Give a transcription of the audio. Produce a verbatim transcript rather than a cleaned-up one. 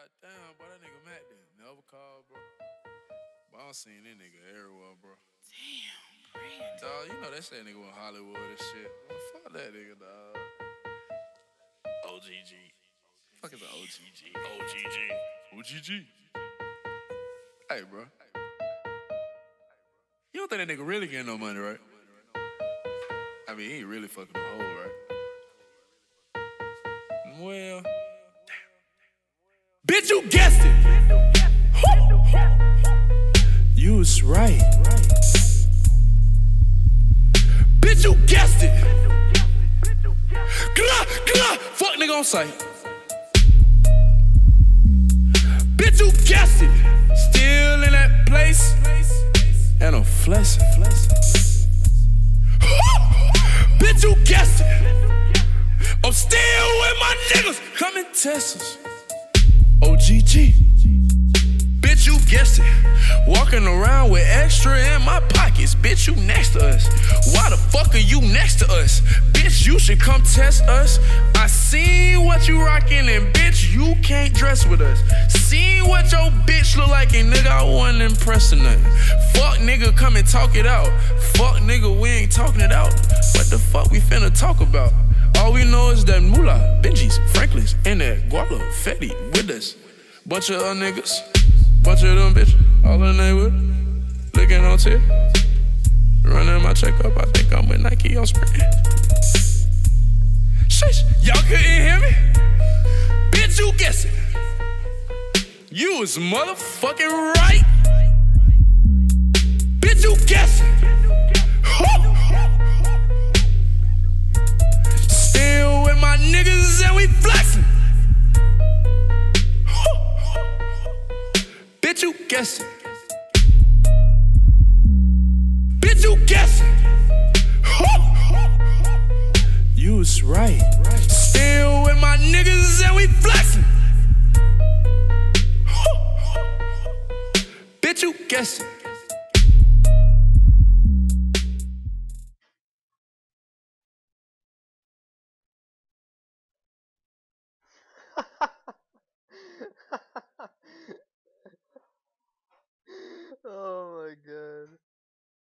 Goddamn, bro, that nigga Matt didn't never call, bro. But I don't seen that nigga everywhere, bro. Damn, Brandon. Dog, you know they say nigga in Hollywood and shit. Well, fuck that nigga, dog. O G G. Fuck is an O G G? O G G. O G G. Hey, bro. You don't think that nigga really getting no money, right? I mean, he ain't really fucking the hoe, right? Well, damn. Bitch, you guessed it. You was right. Bitch, you guessed it. Glah, glah. Fuck nigga on sight. Bitch, you guessed it. Still in that place. And I'm flexing. Bitch, you guessed it. I'm still with my niggas. Come and test us. O G G. Bitch, you guessed it. Walking around with extra in my pockets. Bitch, you next to us. Why the fuck are you next to us? Bitch, you should come test us. I seen what you rockin' and bitch, you can't dress with us. Seen what your bitch look like and nigga, I wasn't impressing nothing. Fuck nigga, come and talk it out. Fuck nigga, we ain't talking it out. What the fuck we finna talk about? All we know is that Moolah, Benjis, Franklins, and that Guala, Fetty with us. Bunch of other niggas, bunch of them bitches, all in they with, looking on tip. Running my checkup, I think I'm with Nike on sprint. Sheesh, y'all couldn't hear me? Bitch, you guess it. You was motherfucking right. Bitch, you guess it. Still with my niggas and we flexing. Bitch, you guess it. Bitch, you guess it. You was right. Still with my niggas and we flexing. Bitch, you guess it. Ha ha!